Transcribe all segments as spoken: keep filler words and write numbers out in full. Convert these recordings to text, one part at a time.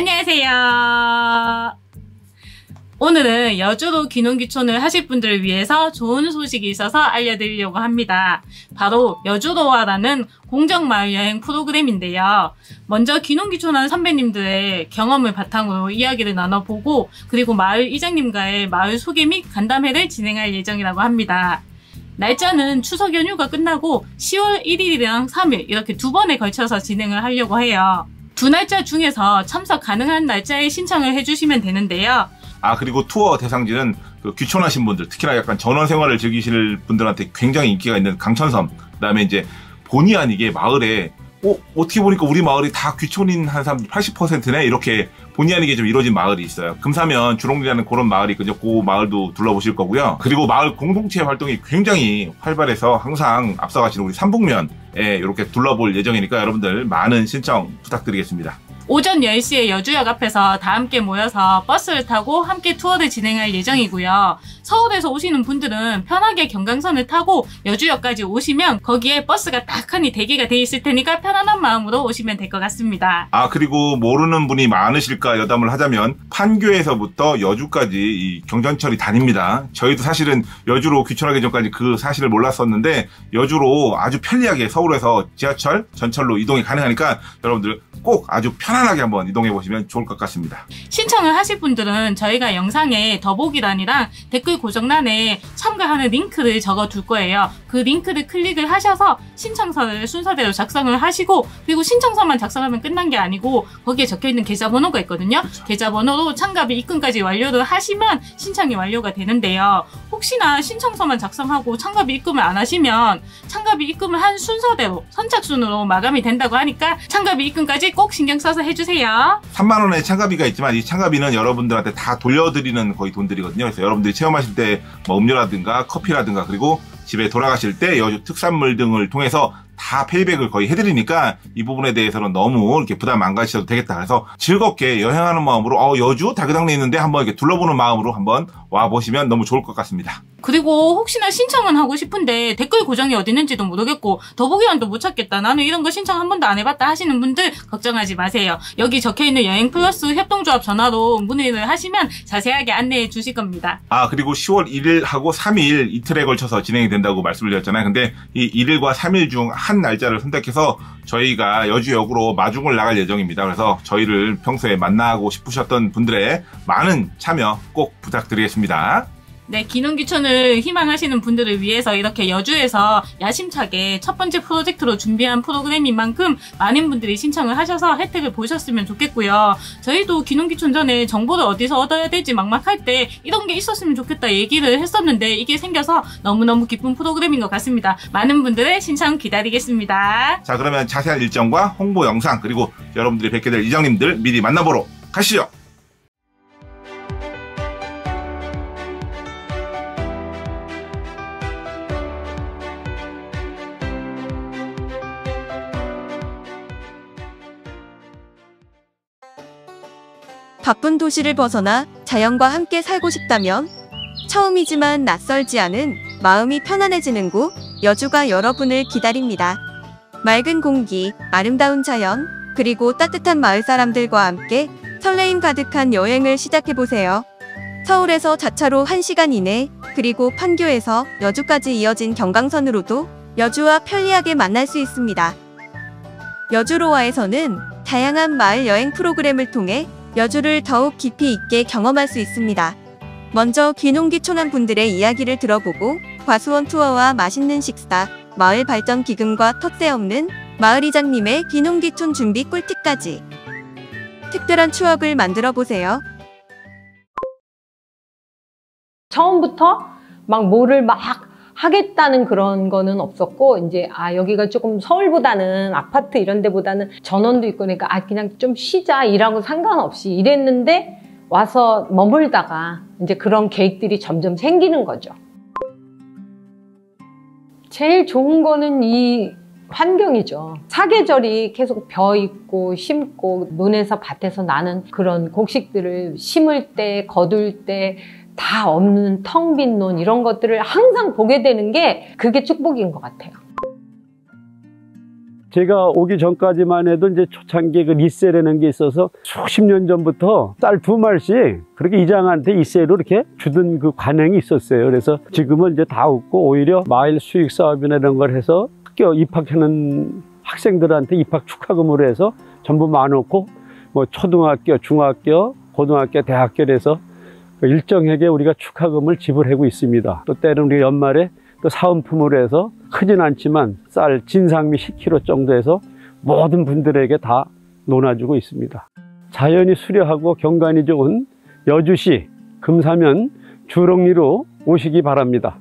안녕하세요. 오늘은 여주로 귀농귀촌을 하실 분들을 위해서 좋은 소식이 있어서 알려드리려고 합니다. 바로 여주로와라는 공정마을 여행 프로그램인데요. 먼저 귀농귀촌한 선배님들의 경험을 바탕으로 이야기를 나눠보고, 그리고 마을 이장님과의 마을 소개 및 간담회를 진행할 예정이라고 합니다. 날짜는 추석 연휴가 끝나고 시월 일일이랑 삼일 이렇게 두 번에 걸쳐서 진행을 하려고 해요. 두 날짜 중에서 참석 가능한 날짜에 신청을 해주시면 되는데요. 아, 그리고 투어 대상지는 그 귀촌하신 분들, 특히나 약간 전원 생활을 즐기실 분들한테 굉장히 인기가 있는 강천섬, 그 다음에 이제 본의 아니게 마을에 어, 어떻게 보니까 우리 마을이 다 귀촌인 한 사람들 팔십 퍼센트네? 이렇게 본의 아니게 좀 이루어진 마을이 있어요. 금사면 주롱리라는 그런 마을이 있거든요. 그 마을도 둘러보실 거고요. 그리고 마을 공동체 활동이 굉장히 활발해서 항상 앞서가시는 우리 삼북면에 이렇게 둘러볼 예정이니까 여러분들 많은 신청 부탁드리겠습니다. 오전 열 시에 여주역 앞에서 다 함께 모여서 버스를 타고 함께 투어를 진행할 예정이고요. 서울에서 오시는 분들은 편하게 경강선을 타고 여주역까지 오시면 거기에 버스가 딱 하니 대기가 돼 있을 테니까 편안한 마음으로 오시면 될 것 같습니다. 아, 그리고 모르는 분이 많으실까 여담을 하자면 판교에서부터 여주까지 이 경전철이 다닙니다. 저희도 사실은 여주로 귀촌하기 전까지 그 사실을 몰랐었는데 여주로 아주 편리하게 서울에서 지하철, 전철로 이동이 가능하니까 여러분들 꼭 아주 편안하게 한번 이동해 보시면 좋을 것 같습니다. 신청을 하실 분들은 저희가 영상에 더보기란이랑 댓글 고정란에 참가하는 링크를 적어 둘 거예요. 그 링크를 클릭을 하셔서 신청서를 순서대로 작성을 하시고, 그리고 신청서만 작성하면 끝난 게 아니고 거기에 적혀있는 계좌번호가 있거든요. 그렇죠. 계좌번호로 참가비 입금까지 완료를 하시면 신청이 완료가 되는데요. 혹시나 신청서만 작성하고 참가비 입금을 안 하시면 참가비 입금을 한 순서대로 선착순으로 마감이 된다고 하니까 참가비 입금까지 꼭 신경 써서 해주세요. 삼만 원의 참가비가 있지만 이 참가비는 여러분들한테 다 돌려드리는 거의 돈들이거든요. 그래서 여러분들이 체험하실 때 뭐 음료라든가 커피라든가, 그리고 집에 돌아가실 때 여주 특산물 등을 통해서 다 페이백을 거의 해드리니까 이 부분에 대해서는 너무 이렇게 부담 안 가지셔도 되겠다. 그래서 즐겁게 여행하는 마음으로 어 여주 다교당리에 있는데 한번 이렇게 둘러보는 마음으로 한번 와보시면 너무 좋을 것 같습니다. 그리고 혹시나 신청은 하고 싶은데 댓글 고정이 어디 있는지도 모르겠고 더보기란도 못 찾겠다, 나는 이런 거 신청 한 번도 안 해봤다 하시는 분들 걱정하지 마세요. 여기 적혀있는 여행 플러스 협동조합 전화로 문의를 하시면 자세하게 안내해 주실 겁니다. 아, 그리고 시월 일일하고 삼일 이틀에 걸쳐서 진행이 된다고 말씀을 드렸잖아요. 근데 이 일일과 삼일 중 한 날짜를 선택해서 저희가 여주역으로 마중을 나갈 예정입니다. 그래서 저희를 평소에 만나고 싶으셨던 분들의 많은 참여 꼭 부탁드리겠습니다. 네, 귀농귀촌을 희망하시는 분들을 위해서 이렇게 여주에서 야심차게 첫 번째 프로젝트로 준비한 프로그램인 만큼 많은 분들이 신청을 하셔서 혜택을 보셨으면 좋겠고요. 저희도 귀농귀촌 전에 정보를 어디서 얻어야 될지 막막할 때 이런 게 있었으면 좋겠다 얘기를 했었는데 이게 생겨서 너무너무 기쁜 프로그램인 것 같습니다. 많은 분들의 신청 기다리겠습니다. 자, 그러면 자세한 일정과 홍보 영상, 그리고 여러분들이 뵙게 될 이장님들 미리 만나보러 가시죠. 바쁜 도시를 벗어나 자연과 함께 살고 싶다면 처음이지만 낯설지 않은 마음이 편안해지는 곳 여주가 여러분을 기다립니다. 맑은 공기, 아름다운 자연, 그리고 따뜻한 마을 사람들과 함께 설레임 가득한 여행을 시작해보세요. 서울에서 자차로 한 시간 이내, 그리고 판교에서 여주까지 이어진 경강선으로도 여주와 편리하게 만날 수 있습니다. 여주로와에서는 다양한 마을 여행 프로그램을 통해 여주를 더욱 깊이 있게 경험할 수 있습니다. 먼저 귀농귀촌한 분들의 이야기를 들어보고 과수원 투어와 맛있는 식사, 마을 발전 기금과 텃세 없는 마을 이장님의 귀농귀촌 준비 꿀팁까지 특별한 추억을 만들어 보세요. 처음부터 막 뭐를 막 하겠다는 그런 거는 없었고, 이제 아 여기가 조금 서울보다는 아파트 이런 데보다는 전원도 있고 그러니까 아 그냥 좀 쉬자 일하고 상관없이 이랬는데 와서 머물다가 이제 그런 계획들이 점점 생기는 거죠. 제일 좋은 거는 이 환경이죠. 사계절이 계속 벼 있고 심고 논에서 밭에서 나는 그런 곡식들을 심을 때 거둘 때 다 없는 텅 빈 논 이런 것들을 항상 보게 되는 게 그게 축복인 것 같아요. 제가 오기 전까지만 해도 이제 초창기에 그 리세라는 게 있어서 수십 년 전부터 쌀 두 말씩 그렇게 이장한테 이세로 이렇게 주던 그 관행이 있었어요. 그래서 지금은 이제 다 없고 오히려 마을 수익 사업이나 이런 걸 해서 학교 입학하는 학생들한테 입학 축하금으로 해서 전부 마놓고 뭐 초등학교, 중학교, 고등학교, 대학교를 해서 일정하게 우리가 축하금을 지불하고 있습니다. 또 때로는 우리 연말에 또 사은품으로 해서 크진 않지만 쌀 진상미 십 킬로그램 정도 해서 모든 분들에게 다 논아주고 있습니다. 자연이 수려하고 경관이 좋은 여주시 금사면 주롱리로 오시기 바랍니다.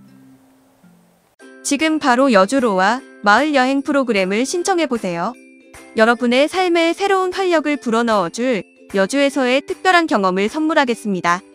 지금 바로 여주로 와 마을 여행 프로그램을 신청해 보세요. 여러분의 삶에 새로운 활력을 불어넣어줄 여주에서의 특별한 경험을 선물하겠습니다.